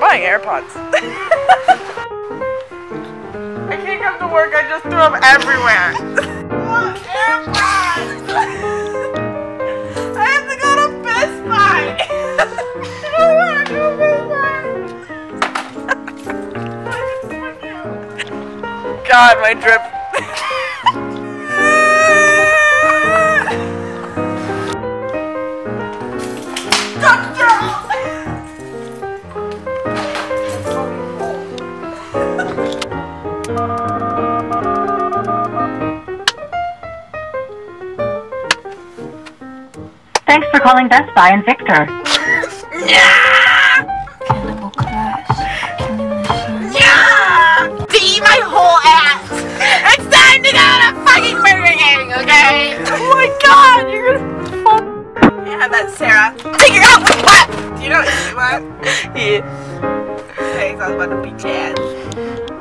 buying AirPods. I can't come to work, I just threw them everywhere. Oh, AirPods! I have to go to Best Buy. I don't want to go to Best Buy. God, my drip. Thanks for calling Best Buy and Victor. Yeah! To eat my whole ass! It's time to go to fucking Burger King, okay? Oh my god, you're gonna fuck. You have that, Sarah. Take your out with what? Do you know what? Yeah. Hey, I was about to beat your ass.